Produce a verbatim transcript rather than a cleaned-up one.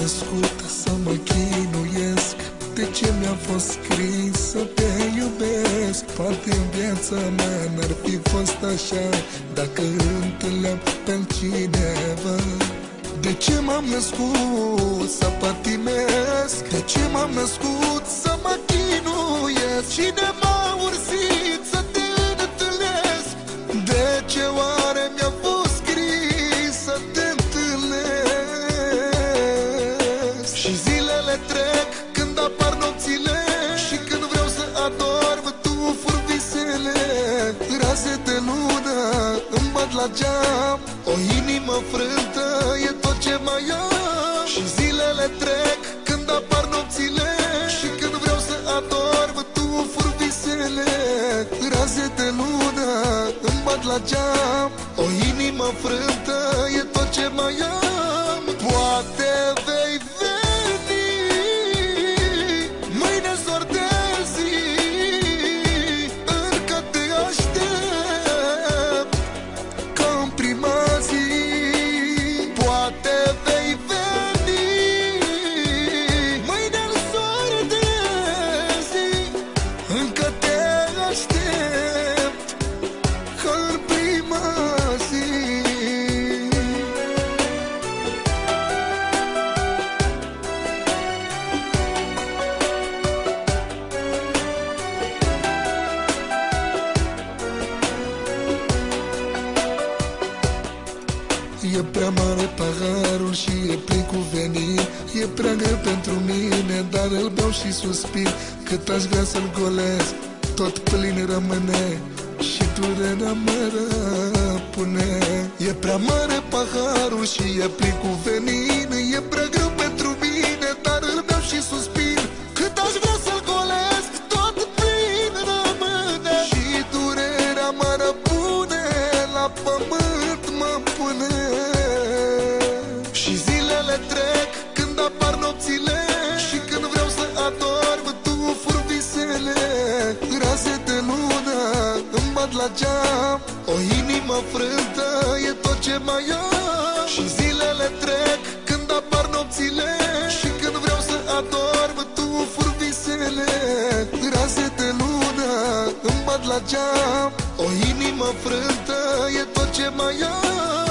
născut să mă chinuiesc? De ce mi-a fost scris să te iubesc? Poate în viața mea n-ar fi fost așa dacă întâlneam pe cineva. De ce m-am născut să patimesc? De ce m-am născut să mă chinuiesc? Cine m-a ursit să te întâlnesc? De ce oare mi-a fost scris să te întâlnesc? Și zilele trec când apar nopțile, și când vreau să adorm tu fur visele. Raze de lună îmi bat la geam, o inimă frântă e tot ce mai am. Și zilele trec când apar nopțile, și când vreau să adorm tu fur visele. Raze de lună îmi bat la geam, o inimă frântă e tot ce mai am. Poate vei veni mâine zor de zi, încă te aștept ca în prima zi. Poate vei veni mâine zor de zi, încă te aștept ca în prima zi. E prea mare paharul și e plin cu venin. E prea greu pentru mine, dar îl beau și suspin. Cât aș vrea să-l golesc, tot plin rămâne și durerea mă răpune. E prea mare paharul și e plin cu venin. E prea greu pentru mine, dar îl beau și suspin. Cât aș vrea să-l golesc, tot plin rămâne și durerea mă răpune, la pământ mă pune. Și zilele trec când apar nopțile, și când vreau să adorm tu fur visele. Raze de lună îmi bat la geam, o inimă frântă e tot ce mai am. Și zilele trec când apar nopțile, și când vreau să adorm tu fur visele. Raze de lună îmi bat la geam, o inimă frântă e tot ce mai am.